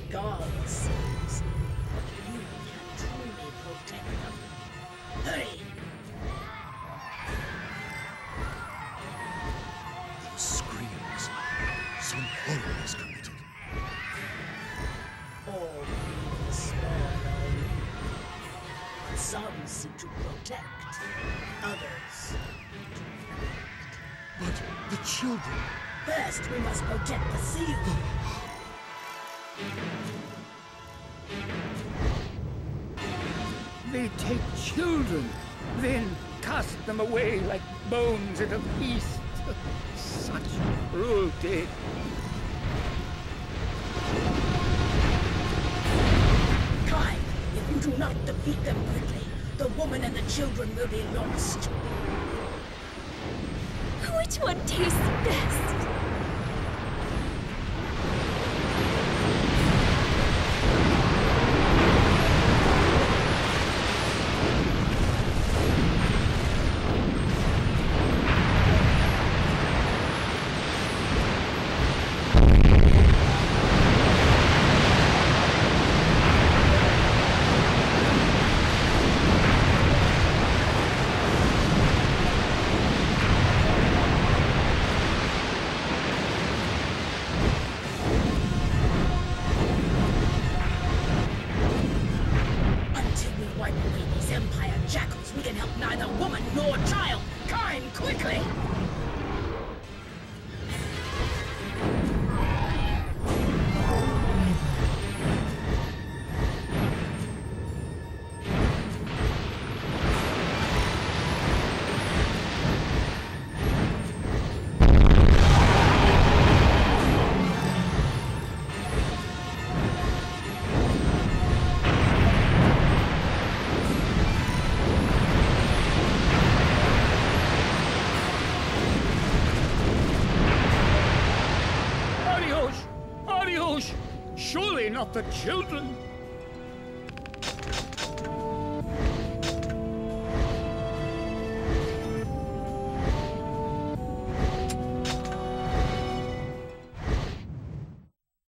God sees, but you can truly protect them. Hurry! Those screams. Some horror is committed. All beings small are weak. Some seek to protect, others to protect. But the children... First, we must protect the seal. They take children, then cast them away like bones at a feast. Such cruelty. Kai, if you do not defeat them quickly, the woman and the children will be lost. Which one tastes best? Surely not the children.